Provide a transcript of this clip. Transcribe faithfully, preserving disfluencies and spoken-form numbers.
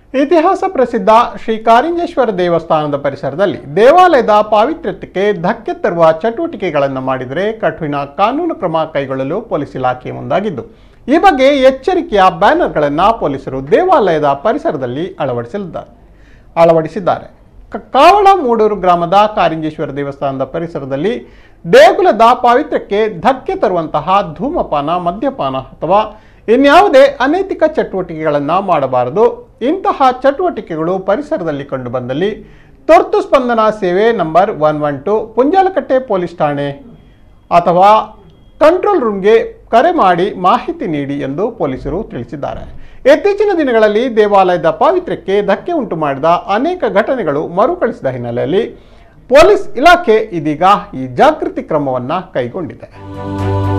ಇತಿಹಾಸ ಪ್ರಸಿದ್ಧ ಶ್ರೀ ಕಾರಿಂಜೇಶ್ವರ ದೇವಸ್ಥಾನದ ಪರಿಸರದಲ್ಲಿ ದೇವಾಲಯದ ಪಾವಿತ್ರ್ಯಕ್ಕೆ ಧಕ್ಕೆ ತರುವ ಚಟುವಟಿಕೆಗಳನ್ನು ಮಾಡಿದರೆ ಕಠಿಣ ಕಾನೂನು ಕ್ರಮ ಕೈಗೊಳ್ಳಲು ಪೊಲೀಸ್ ಇಲಾಖೆ ಮುಂದಾಗಿದ್ದು, ಈ ಬಗ್ಗೆ ಎಚ್ಚರಿಕೆಯ ಬ್ಯಾನರ್ಗಳನ್ನು ಪೊಲೀಸರು ದೇವಾಲಯದ ಪರಿಸರದಲ್ಲಿ ಅಳವಡಿಸಿದ್ದಾರೆ ಅಳವಡಿಸಿದ್ದಾರೆ ಕಾವಳ ಮೂಡೂರು ಗ್ರಾಮದ ಕಾರಿಂಜೇಶ್ವರ ದೇವಸ್ಥಾನದ ಪರಿಸರದಲ್ಲಿ ದೇಗುಲದ ಪಾವಿತ್ರ್ಯಕ್ಕೆ ಧಕ್ಕೆ ತರುವಂತಹ ಧೂಮಪಾನ, ಮದ್ಯಪಾನ ಅಥವಾ ಇನ್ಯಾವುದೇ ಅನೈತಿಕ ಚಟುವಟಿಕೆಗಳನ್ನು ಮಾಡಬಾರದು. ಇಂತಹ ಚಟುವಟಿಕೆಗಳು ಪರಿಸರದಲ್ಲಿ ಕಂಡುಬಂದಲ್ಲಿ ತುರ್ತು ಸ್ಪಂದನಾ ಸೇವೆ number one one two Punjalakatte police ಠಾಣೆ ಅಥವಾ ಕಂಟ್ರೋಲ್ ರೂಮ್ಗೆ ಕರೆ ಮಾಡಿ ಮಾಹಿತಿ ನೀಡಿ ಎಂದು ಪೊಲೀಸರು ತಿಳಿಸಿದ್ದಾರೆ. ಇತ್ತೀಚಿನ ದಿನಗಳಲ್ಲಿ ದೇವಾಲಯದ ಪಾವಿತ್ರ್ಯಕ್ಕೆ ಧಕ್ಕೆ ಉಂಟು ಮಾಡಿದ ಅನೇಕ ಘಟನೆಗಳು ಮರುಕಳಿಸಿದ ಹಿನ್ನೆಲೆಯಲ್ಲಿ ಪೊಲೀಸ್ ಇಲಾಖೆ ಇದೀಗ ಈ ಜಾಗೃತಿ ಕ್ರಮವನ್ನು ಕೈಗೊಂಡಿದೆ.